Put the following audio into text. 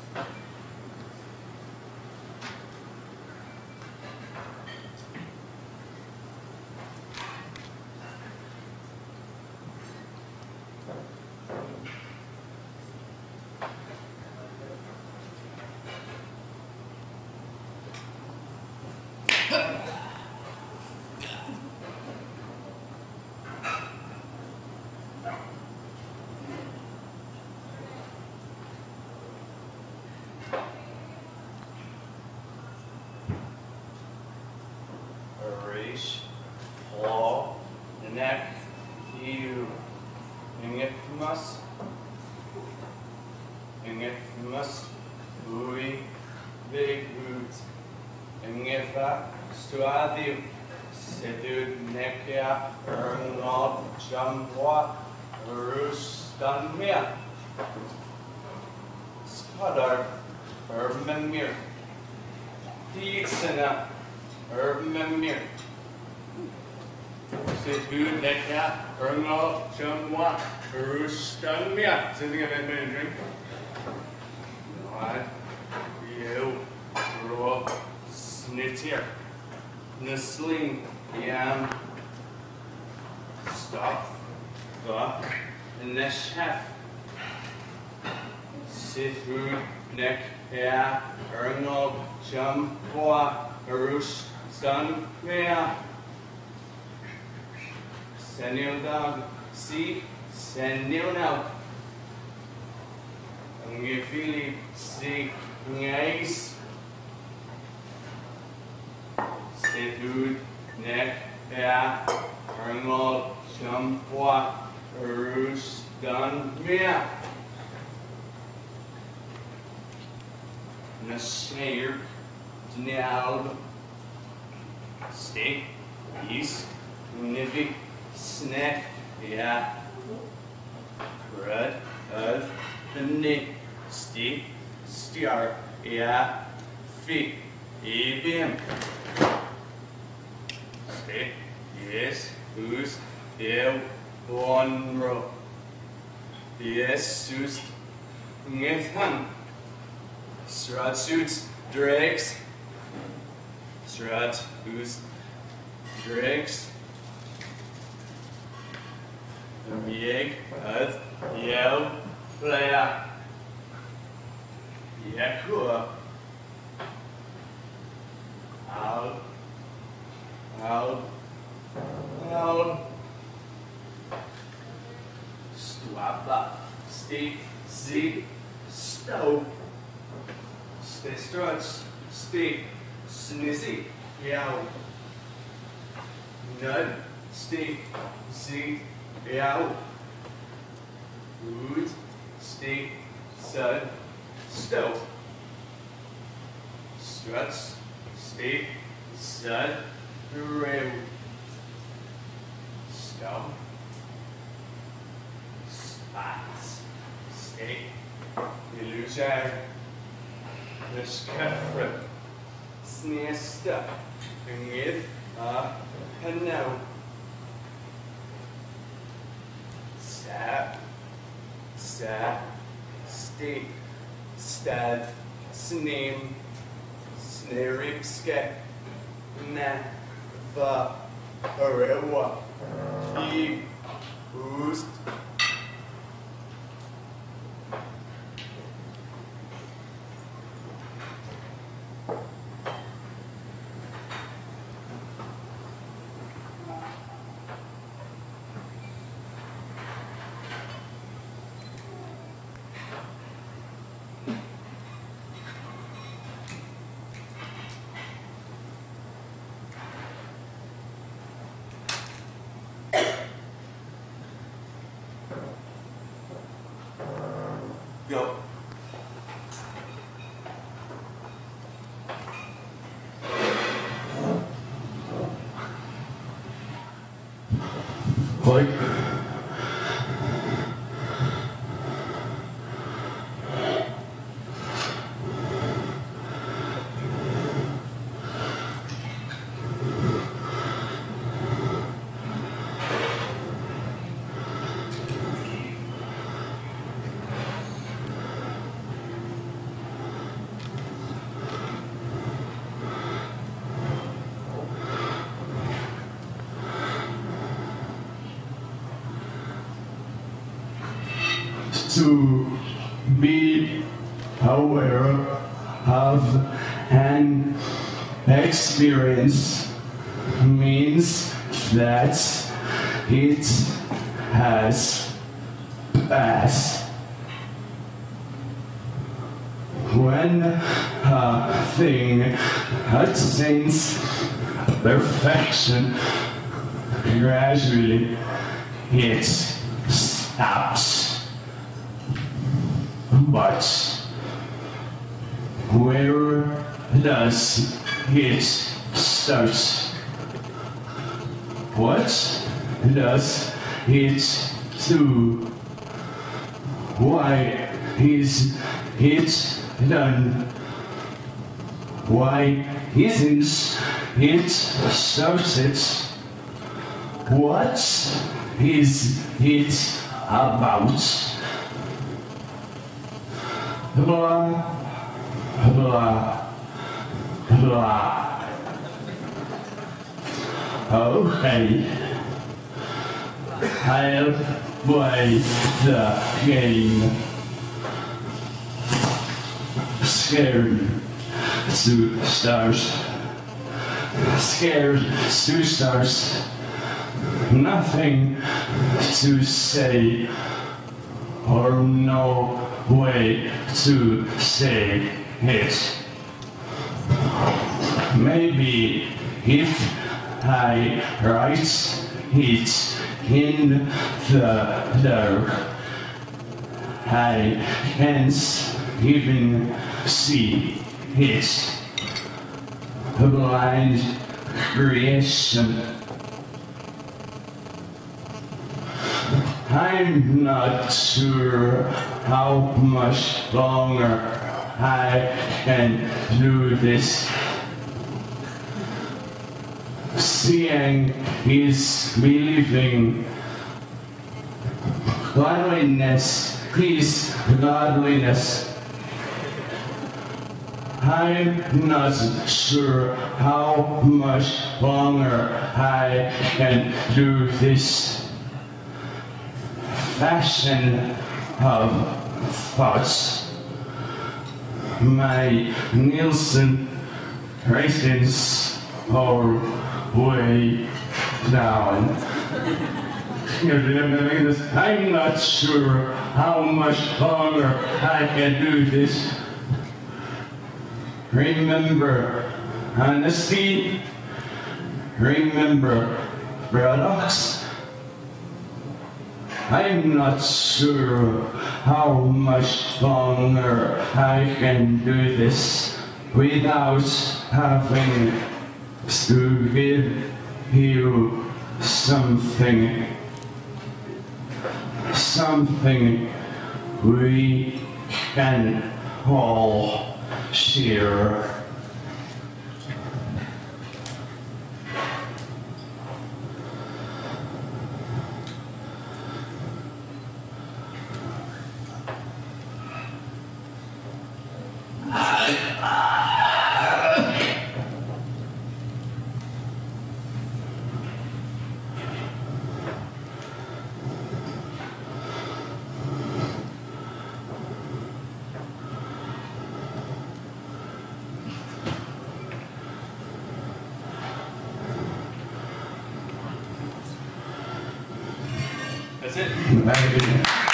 Reach, claw, the neck, heel, ingetmas, bui, big root, ingefa, stuadio, sedu, nekia, ernod, jambwa, rustamia, skadar, urbanmir, dixena, urbanmir. Sedu, nekia, ernod, jambwa, rustamia. Something I've been a drink. You grow snittier. Lesley, yam. Stop. And the chef. Seafood, neck, yeah. Ernald, jump, bois, arush, sun, yeah. Senil dog, see, senil now. Ngefili, see, nice. Seafood, neck, yeah. Ernald, jump, bois, arush, done, yeah. Schneider, Schneider, steak, yeast, nippy, snack, yeah. Bread, nick, steak, star, yeah. Feet, ebim. Steak, yes, who's, yeah, one row. Yes, who's, ngethan. Srad suits, drakes. Srad, who's drakes. Yeg, yell, playa. Yakua. Out. Stuapa. Steak, zig, stove. Stay struts, steak, snizzy, yow. Nud, steak, zig, yow. Wood, steak, sud, stove. Struts, steak, sud, rail. Stove. Spots, steak, illusion. The skeffrip, snesta, ngith, hanau. Sap, steak, stad, sneam, sneripske, na, va, arewa, e, boost. Go. Fight. to be aware of an experience means that it has passed. When a thing attains perfection, gradually it stops. But where does it start? What does it do? Why is it done? Why isn't it started? What is it about? Blah, blah, blah. Okay, I'll play the game. Scared to start. Scared to start. Nothing to say, or no way to say it. Maybe if I write it in the dark, I can't even see it. A blind creation. I'm not sure how much longer I can do this. Seeing is believing. Godliness is godliness. I'm not sure how much longer I can do this. Fashion of thoughts. My Nielsen ratings are way down. I'm not sure how much longer I can do this. Remember honesty. Remember paradox. I'm not sure how much longer I can do this without having to give you something. Something we can all share. That's it.